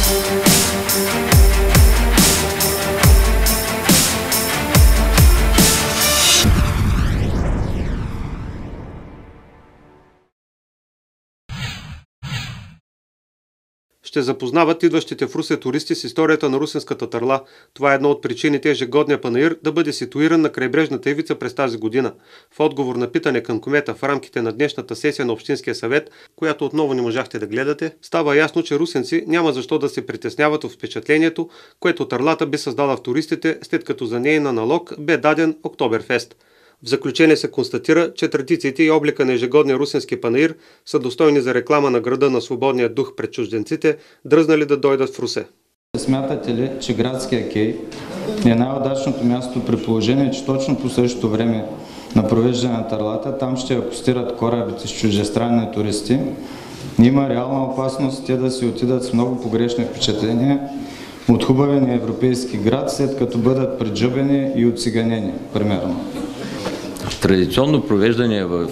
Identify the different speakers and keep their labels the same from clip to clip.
Speaker 1: Ще запознават идващите в Русе туристи с историята на русенската търла. Това е една от причините ежегодния панаир да бъде ситуиран на крайбрежната ивица през тази година. В отговор на питане към кмета в рамките на днешната сесия на Общинския съвет, която отново не можахте да гледате, става ясно, че русенци няма защо да се притесняват от впечатлението, което търлата би създала в туристите, след като за нейна налог бе даден Октоберфест. В заключение се констатира, че традициите и облика на ежегодния русенски панаир са достойни за реклама на града на свободния дух пред чужденците, дръзнали да дойдат в Русе.
Speaker 2: Смятате ли, че градския кей е най-удачното място при положение, че точно по същото време на провеждане на търлата там ще акостират корабите с чуждестранни туристи? Има реална опасност те да си отидат с много погрешни впечатления от хубавия европейски град, след като бъдат преджъбени и оциганени, примерно.
Speaker 3: Традиционно провеждане в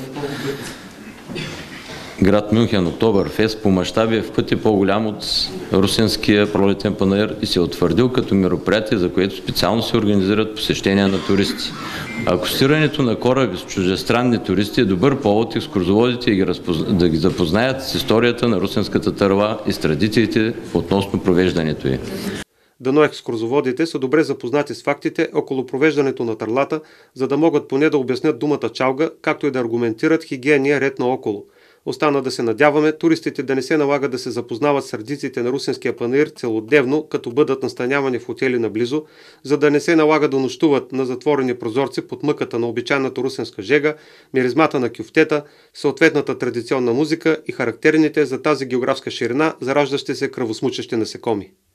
Speaker 3: град Мюнхен Октоберфест по мащаби е в пъти по-голям от русенския пролетен панаир и се е утвърдил като мероприятие, за което специално се организират посещения на туристи. Акостирането на кораби с чуждестранни туристи е добър повод екскурзоводите да ги запознаят с историята на русенската търла и с традициите относно провеждането й.
Speaker 1: Дано екскурзоводите са добре запознати с фактите около провеждането на търлата, за да могат поне да обяснят думата чалга, както и да аргументират хигиения ред наоколо. Остана да се надяваме туристите да не се налагат да се запознават с традициите на русенския панаир целодневно, като бъдат настанявани в хотели наблизо, за да не се налага да нощуват на затворени прозорци под мъката на обичайната русенска жега, миризмата на кюфтета, съответната традиционна музика и характерните за тази географска ширина зараждащи се кръвосмучещи насекоми.